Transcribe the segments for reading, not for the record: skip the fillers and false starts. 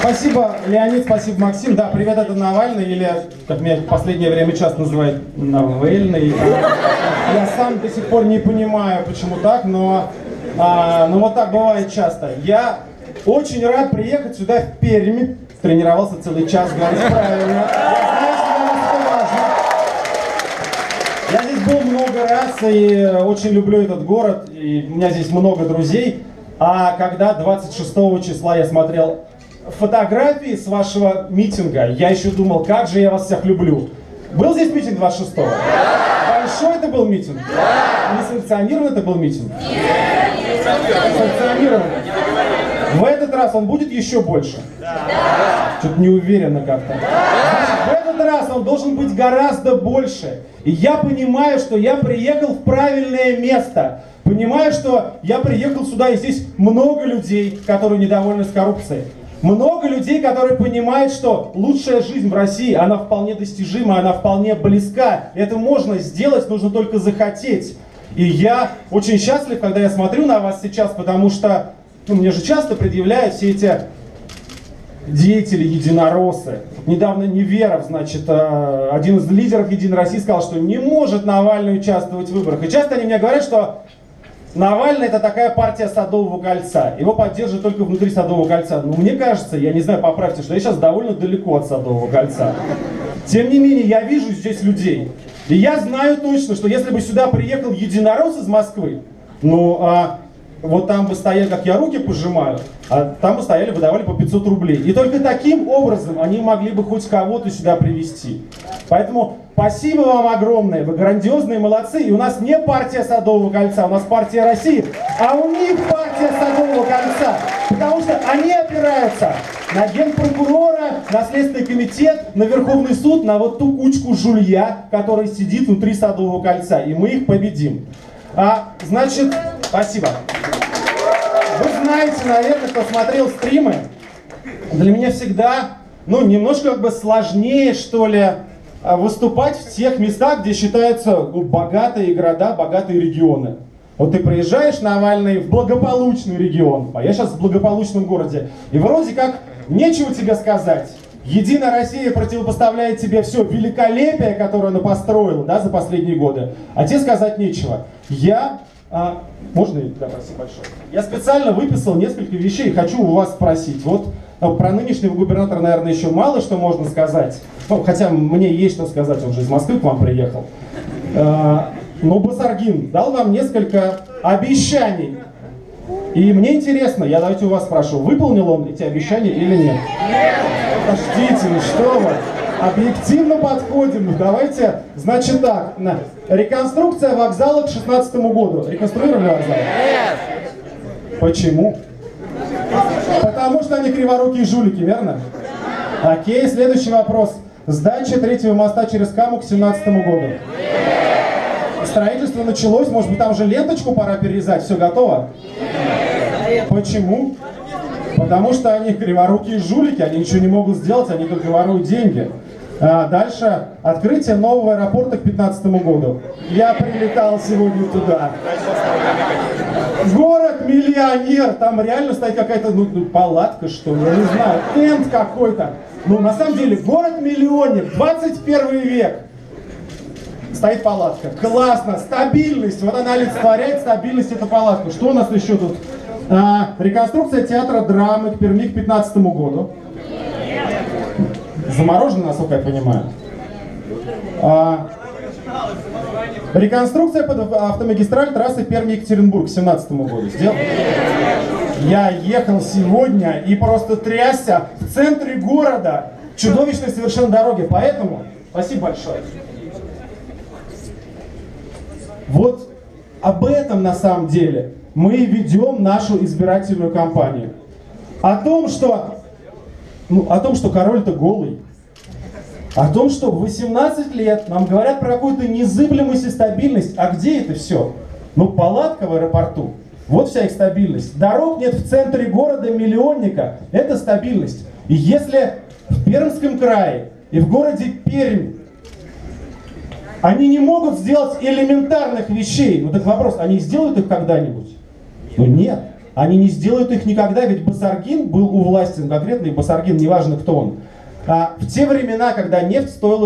Спасибо, Леонид, спасибо, Максим. Да, привет, это Навальный, или, как меня в последнее время часто называют, Навальный. Я сам до сих пор не понимаю, почему так, но вот так бывает часто. Я очень рад приехать сюда, в Пермь. Тренировался целый час, говорить правильно. Я здесь был много раз и очень люблю этот город, и у меня здесь много друзей. А когда 26 числа я смотрел фотографии с вашего митинга, я еще думал, как же я вас всех люблю. Был здесь митинг 26-го? Большой это был митинг? Несанкционированный это был митинг? Санкционированный. В этот раз он будет еще больше? Что-то неуверенно как-то. В этот раз он должен быть гораздо больше. И я понимаю, что я приехал в правильное место. Понимаю, что я приехал сюда, и здесь много людей, которые недовольны с коррупцией. Много людей, которые понимают, что лучшая жизнь в России, она вполне достижима, она вполне близка. Это можно сделать, нужно только захотеть. И я очень счастлив, когда я смотрю на вас сейчас, потому что мне же часто предъявляют все эти деятели единороссы. Недавно Неверов, значит, один из лидеров Единой России, сказал, что не может Навальный участвовать в выборах. И часто они мне говорят, что Навальный — это такая партия Садового кольца. Его поддерживают только внутри Садового кольца. Но мне кажется, я не знаю, поправьте, что я сейчас довольно далеко от Садового кольца. Тем не менее, я вижу здесь людей. И я знаю точно, что если бы сюда приехал единорос из Москвы, вот там бы стояли, как я руки пожимаю, а там бы стояли, выдавали по 500 рублей. И только таким образом они могли бы хоть кого-то сюда привести. Поэтому спасибо вам огромное, вы грандиозные молодцы. И у нас не партия Садового кольца, у нас партия России, а у них партия Садового кольца. Потому что они опираются на генпрокурора, на Следственный комитет, на Верховный суд, на вот ту кучку жулья, которая сидит внутри Садового кольца. И мы их победим. Значит, спасибо. Вы знаете, наверное, кто смотрел стримы, для меня всегда, немножко как бы сложнее, что ли, выступать в тех местах, где считаются богатые города, богатые регионы. Вот ты приезжаешь, Навальный, в благополучный регион, а я сейчас в благополучном городе, и вроде как нечего тебе сказать. Единая Россия противопоставляет тебе все великолепие, которое она построила, да, за последние годы, а тебе сказать нечего. Можно? Да, спасибо большое. Я специально выписал несколько вещей, хочу у вас спросить. Вот про нынешнего губернатора, наверное, еще мало что можно сказать. Хотя мне есть что сказать, он же из Москвы к вам приехал. Но Басаргин дал вам несколько обещаний. И мне интересно, я давайте у вас спрашиваю, выполнил он эти обещания или нет? Нет! Подождите, что вы? Объективно подходим. Давайте, значит так, реконструкция вокзала к 2016 году. Реконструировали вокзал? Нет! Почему? Потому что они криворукие жулики, верно? Окей, следующий вопрос. Сдача третьего моста через Каму к 2017 году. Строительство началось, может быть, там уже ленточку пора перерезать, все готово? Почему? Потому что они криворукие жулики, они ничего не могут сделать, они только воруют деньги. Дальше, открытие нового аэропорта к 2015 году. Я прилетал сегодня туда. Город-миллионер, там реально стоит какая-то, палатка, что ли, я не знаю, тент какой-то. На самом деле, город-миллионер, 21 век. Стоит палатка. Классно, стабильность. Вот она олицетворяет стабильность, эта палатка. Что у нас еще тут? Реконструкция театра драмы к Перми к 2015 году. Заморожено, насколько я понимаю. Реконструкция под автомагистраль трассы Перми-Екатеринбург к 2017 году. Сделал? Я ехал сегодня и просто трясся в центре города. Чудовищные совершенно дороги. Поэтому спасибо большое. Вот об этом на самом деле мы ведем нашу избирательную кампанию. О том, что король-то голый. О том, что в 18 лет нам говорят про какую-то незыблемость и стабильность. А где это все? Палатка в аэропорту. Вот вся их стабильность. Дорог нет в центре города, миллионника. Это стабильность. И если в Пермском крае и в городе Пермь они не могут сделать элементарных вещей, так вопрос, они сделают их когда-нибудь? Нет. Они не сделают их никогда, ведь Басаргин был у власти, конкретный Басаргин, неважно кто он. В те времена, когда нефть стоила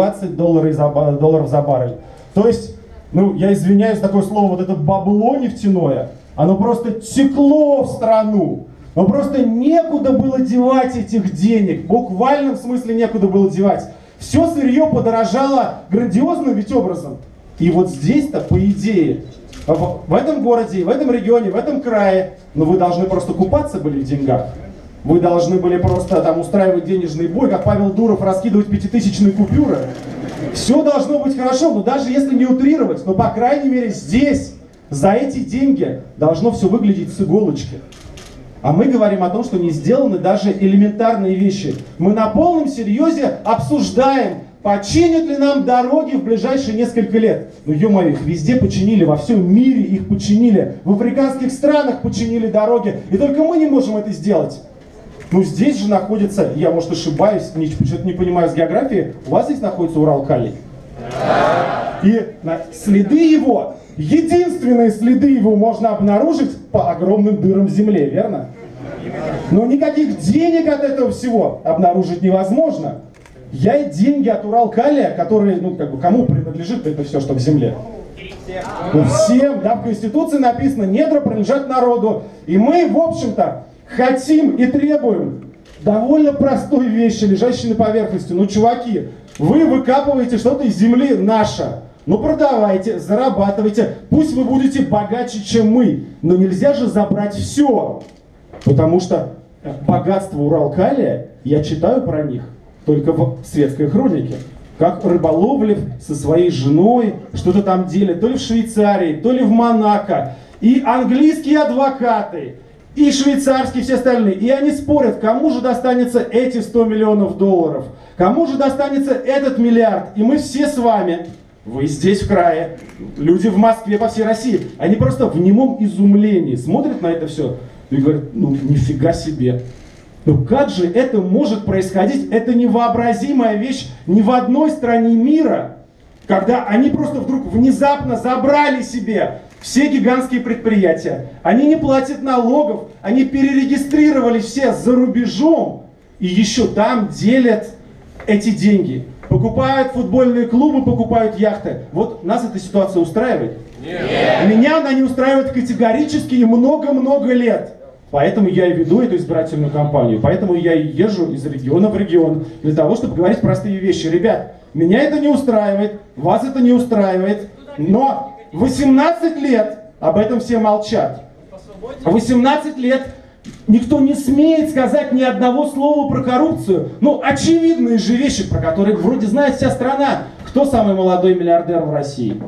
$120 за баррель. То есть, ну, я извиняюсь, такое слово, вот это бабло нефтяное, оно просто текло в страну. Но просто некуда было девать этих денег. В буквальном смысле некуда было девать. Все сырье подорожало грандиозным ведь образом. И вот здесь-то, по идее, в этом городе, в этом регионе, в этом крае, ну вы должны просто купаться были в деньгах. Вы должны были просто там устраивать денежный бой, как Павел Дуров, раскидывать 5000-е купюры. Все должно быть хорошо, но даже если не утрировать, но по крайней мере здесь, за эти деньги, должно все выглядеть с иголочки. А мы говорим о том, что не сделаны даже элементарные вещи. Мы на полном серьезе обсуждаем, починят ли нам дороги в ближайшие несколько лет. Ну, ё-моё, их везде починили, во всем мире их починили. В африканских странах починили дороги, и только мы не можем это сделать. Ну, здесь же находится, я, может, ошибаюсь, что-то не понимаю с географией, у вас здесь находится Урал-Калий. И следы его, единственные следы его можно обнаружить по огромным дырам в земле, верно? Но никаких денег от этого всего обнаружить невозможно. Я деньги от Урал-Калия, которые, ну, как бы, кому принадлежит это все, что в земле? Ну, всем, да, в Конституции написано, недра принадлежат народу. И мы, в общем-то, хотим и требуем довольно простой вещи, лежащей на поверхности. Ну, чуваки, вы выкапываете что-то из земли наше. Ну, продавайте, зарабатывайте. Пусть вы будете богаче, чем мы. Но нельзя же забрать все. Потому что богатство Урал-Калия, я читаю про них только в светской хронике. Как Рыболовлев со своей женой что-то там делит. То ли в Швейцарии, то ли в Монако. И английские адвокаты, и швейцарские, все остальные. И они спорят, кому же достанется эти $100 миллионов, кому же достанется этот миллиард. И мы все с вами, вы здесь в крае, люди в Москве, по всей России, они просто в немом изумлении смотрят на это все и говорят, ну нифига себе. Ну как же это может происходить? Это невообразимая вещь ни в одной стране мира, когда они просто вдруг внезапно забрали себе все гигантские предприятия. Они не платят налогов, они перерегистрировались все за рубежом и еще там делят эти деньги. Покупают футбольные клубы, покупают яхты. Вот нас эта ситуация устраивает? Нет. Меня она не устраивает категорически и много-много лет. Поэтому я и веду эту избирательную кампанию. Поэтому я и езжу из региона в регион. Для того, чтобы говорить простые вещи. Ребят, меня это не устраивает, вас это не устраивает. Но 18 лет об этом все молчат. 18 лет никто не смеет сказать ни одного слова про коррупцию. Ну, очевидные же вещи, про которые вроде знает вся страна. Кто самый молодой миллиардер в России?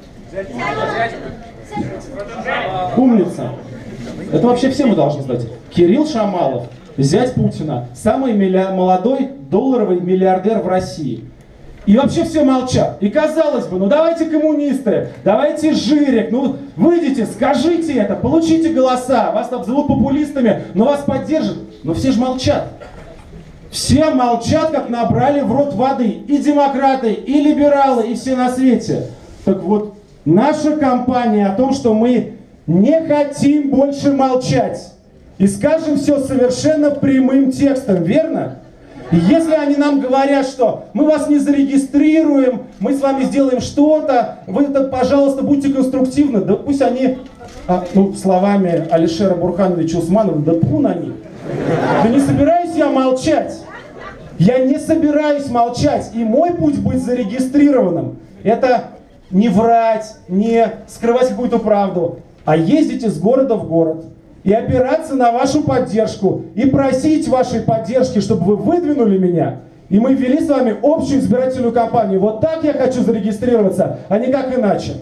Умница. Это вообще все мы должны знать. Кирилл Шамалов, зять Путина, самый молодой долларовый миллиардер в России. И вообще все молчат. И казалось бы, ну давайте коммунисты, давайте Жирик, ну выйдите, скажите это, получите голоса, вас там зовут популистами, но вас поддержат. Но все же молчат. Все молчат, как набрали в рот воды. И демократы, и либералы, и все на свете. Так вот, наша кампания о том, что мы не хотим больше молчать. И скажем все совершенно прямым текстом, верно? И если они нам говорят, что мы вас не зарегистрируем, мы с вами сделаем что-то, вы, пожалуйста, будьте конструктивны, да пусть они, словами Алишера Бурхановича Усманова, да пу на них. Да не собираюсь я молчать. Я не собираюсь молчать. И мой путь быть зарегистрированным, это не врать, не скрывать какую-то правду, а ездить из города в город. И опираться на вашу поддержку, и просить вашей поддержки, чтобы вы выдвинули меня, и мы ввели с вами общую избирательную кампанию. Вот так я хочу зарегистрироваться, а никак иначе.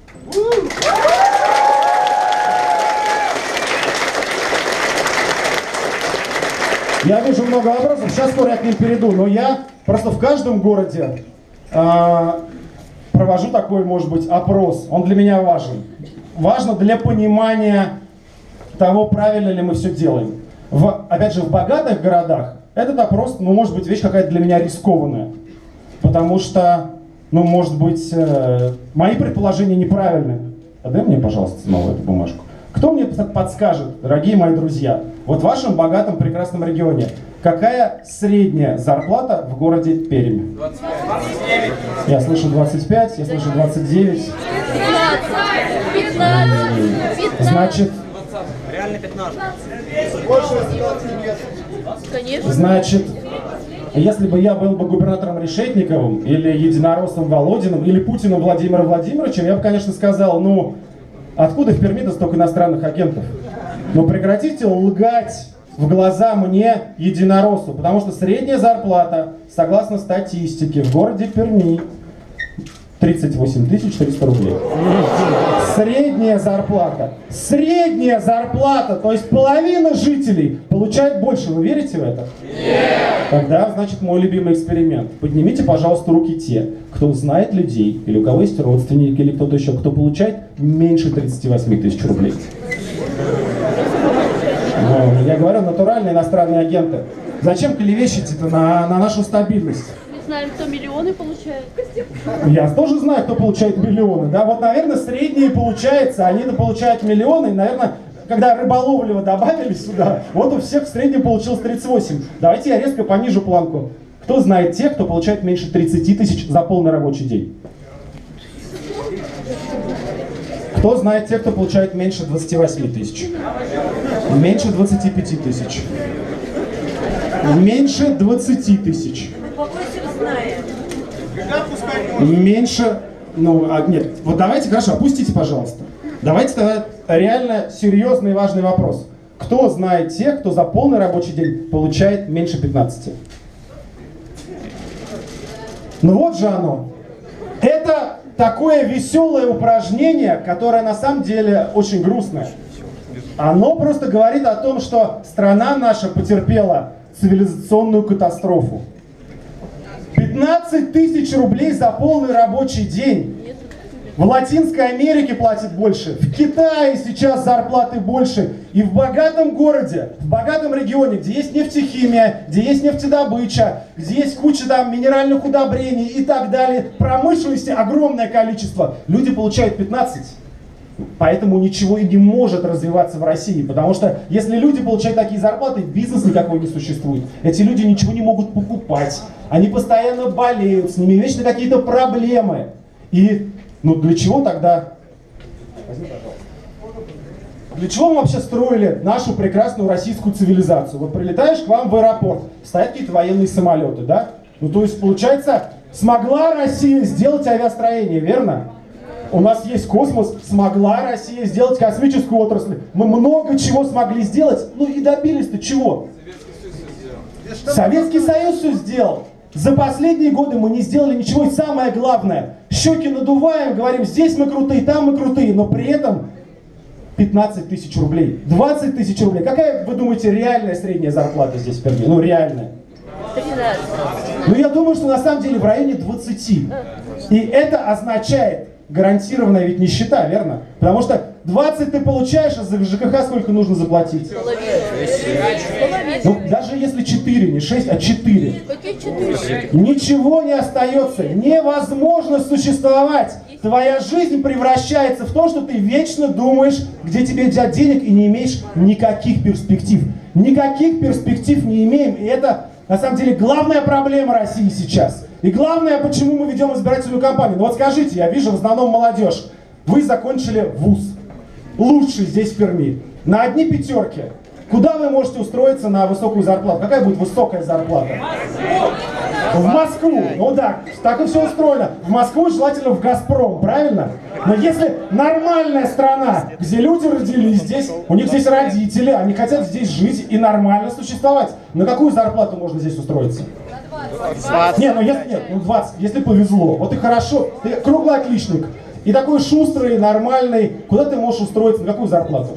Я вижу много вопросов, сейчас скоро я к ним перейду, но я просто в каждом городе провожу такой, может быть, опрос. Он для меня важен. Важно для понимания того, правильно ли мы все делаем. Опять же, в богатых городах этот опрос, может быть, вещь какая-то для меня рискованная. Потому что, может быть, мои предположения неправильны. Отдай мне, пожалуйста, снова эту бумажку. Кто мне подскажет, дорогие мои друзья, вот в вашем богатом прекрасном регионе, какая средняя зарплата в городе Пермь? 29. Я слышу 25, я слышу 29. 15. Значит, Реально 15. Конечно. значит, если бы я был бы губернатором Решетниковым, или Единороссом Володиным, или Путиным Владимиром Владимировичем, я бы, конечно, сказал, ну, откуда в Перми-то столько иностранных агентов? Ну, прекратите лгать в глаза мне, Единороссу, потому что средняя зарплата, согласно статистике, в городе Перми 38 300 рублей. Средняя зарплата, то есть половина жителей получает больше. Вы верите в это? Нет. Тогда, значит, мой любимый эксперимент. Поднимите, пожалуйста, руки те, кто знает людей, или у кого есть родственники, или кто-то еще, кто получает меньше 38 тысяч рублей. Ну, я говорю, натуральные иностранные агенты. Зачем клевещете-то на нашу стабильность? Мы знаем, кто миллионы получает. Я тоже знаю, кто получает миллионы. Да? Вот, наверное, средние получается, они-то получают миллионы. И, наверное, когда Рыболовлева добавили сюда, вот у всех в среднем получилось 38. Давайте я резко понижу планку. Кто знает тех, кто получает меньше 30 тысяч за полный рабочий день? Кто знает тех, кто получает меньше 28 тысяч? Меньше 25 тысяч? Меньше 20 тысяч? Меньше, нет, вот давайте, хорошо, опустите, пожалуйста. Давайте тогда реально серьезный и важный вопрос. Кто знает тех, кто за полный рабочий день получает меньше 15? Ну вот же оно. Это такое веселое упражнение, которое на самом деле очень грустное. Оно просто говорит о том, что страна наша потерпела цивилизационную катастрофу. 15 тысяч рублей за полный рабочий день. В Латинской Америке платят больше, в Китае сейчас зарплаты больше. И в богатом городе, в богатом регионе, где есть нефтехимия, где есть нефтедобыча, где есть куча там минеральных удобрений и так далее, промышленности огромное количество, люди получают 15. Поэтому ничего и не может развиваться в России. Потому что если люди получают такие зарплаты, бизнес никакой не существует. Эти люди ничего не могут покупать. Они постоянно болеют, с ними вечно какие-то проблемы. И для чего тогда? Для чего мы вообще строили нашу прекрасную российскую цивилизацию? Вот прилетаешь к вам в аэропорт, стоят какие-то военные самолеты, да? То есть, получается, смогла Россия сделать авиастроение, верно? У нас есть космос, смогла Россия сделать космическую отрасль. Мы много чего смогли сделать, и добились-то чего? Советский Союз все сделал. За последние годы мы не сделали ничего, и самое главное, щеки надуваем, говорим, здесь мы крутые, там мы крутые, но при этом 15 тысяч рублей, 20 тысяч рублей. Какая, вы думаете, реальная средняя зарплата здесь в Перми? Реальная. 13. Я думаю, что на самом деле в районе 20. И это означает гарантированная ведь нищета, верно? Потому что 20 ты получаешь, а за ЖКХ сколько нужно заплатить? Даже если 4, не 6, а 4. Какие 4? Ничего не остается. Невозможно существовать. Твоя жизнь превращается в то, что ты вечно думаешь, где тебе взять денег, и не имеешь никаких перспектив. Никаких перспектив не имеем. И это, на самом деле, главная проблема России сейчас. И главное, почему мы ведем избирательную кампанию. Вот скажите, я вижу в основном молодежь. Вы закончили вуз. Лучший здесь в Перми. На одни пятерки. Куда вы можете устроиться на высокую зарплату? Какая будет высокая зарплата? В Москву. Так и все устроено. В Москву, желательно в Газпром, правильно? Но если нормальная страна, где люди родились здесь, у них здесь родители, они хотят здесь жить и нормально существовать. На какую зарплату можно здесь устроиться? 20. 20, если повезло. Вот и хорошо, ты круглый отличник. И такой шустрый, нормальный. Куда ты можешь устроиться, на какую зарплату?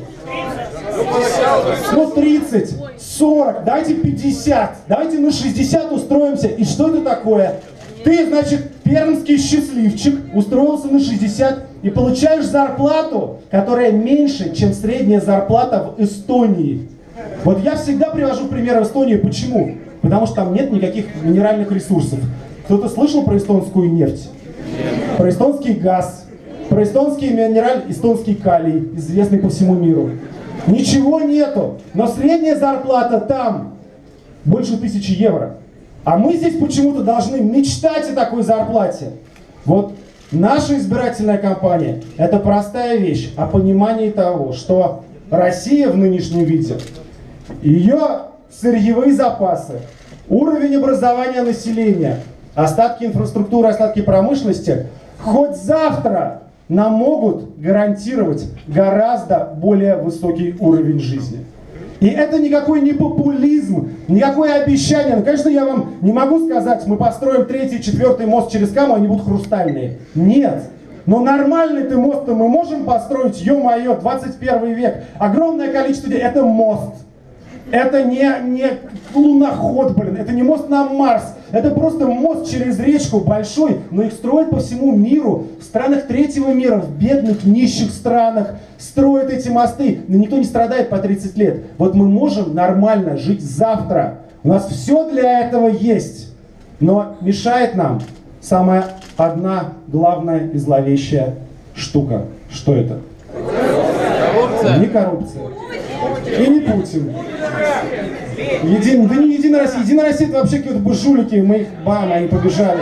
30, 40, давайте 50, давайте на 60 устроимся. И что это такое? Ты, значит, пермский счастливчик, устроился на 60 и получаешь зарплату, которая меньше, чем средняя зарплата в Эстонии. Вот я всегда привожу пример Эстонии. Почему? Потому что там нет никаких минеральных ресурсов. Кто-то слышал про эстонскую нефть? Про эстонский газ? Про эстонский минераль, эстонский калий, известный по всему миру. Ничего нету, но средняя зарплата там больше 1000 евро. А мы здесь почему-то должны мечтать о такой зарплате. Вот наша избирательная кампания – это простая вещь о понимании того, что Россия в нынешнем виде, ее сырьевые запасы, уровень образования населения, остатки инфраструктуры, остатки промышленности хоть завтра нам могут гарантировать гораздо более высокий уровень жизни. И это никакой не популизм, никакое обещание. Ну, конечно, я вам не могу сказать, мы построим 3-й, 4-й мост через Каму, они будут хрустальные. Нет. Но нормальный-то мост мы можем построить, ё-моё, 21 век. Огромное количество людей. Это мост. Это не луноход, блин. Это не мост на Марс. Это просто мост через речку большой, но их строят по всему миру. В странах третьего мира, в бедных, нищих странах строят эти мосты. Но никто не страдает по 30 лет. Вот мы можем нормально жить завтра. У нас все для этого есть. Но мешает нам самая одна главная и зловещая штука. Что это? Коррупция. Не коррупция. И не Путин. Да не Единая Россия. Единая Россия — это вообще какие-то жулики. Мы их, бам, они побежали.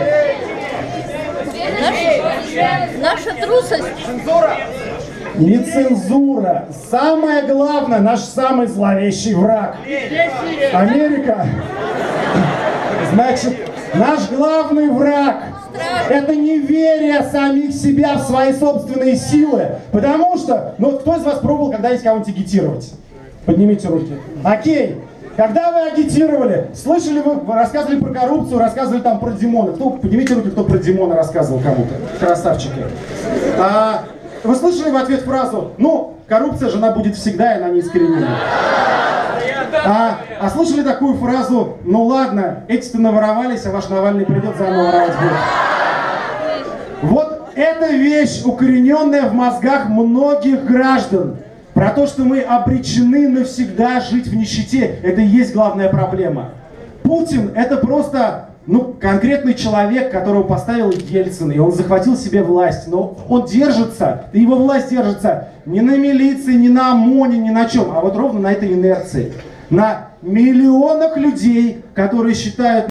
Наша трусость. Не цензура. Самое главное, наш самый зловещий враг. Америка. Значит, наш главный враг — это неверие самих себя в свои собственные силы. Потому что, ну кто из вас пробовал когда-нибудь кого-нибудь агитировать? Поднимите руки. Окей. Когда вы агитировали, слышали вы рассказывали про коррупцию, рассказывали там про Димона. Поднимите руки, кто про Димона рассказывал кому-то. Красавчики. Вы слышали в ответ фразу: ну, коррупция же она будет всегда, и она не искоренена. А слышали такую фразу: ну ладно, эти-то наворовались, а ваш Навальный придет, заново воровать будет. Вот эта вещь, укорененная в мозгах многих граждан. Про то, что мы обречены навсегда жить в нищете, это и есть главная проблема. Путин — это просто, конкретный человек, которого поставил Ельцин, и он захватил себе власть. Но он держится, и его власть держится не на милиции, не на ОМОНе, ни на чем, а вот ровно на этой инерции. На миллионах людей, которые считают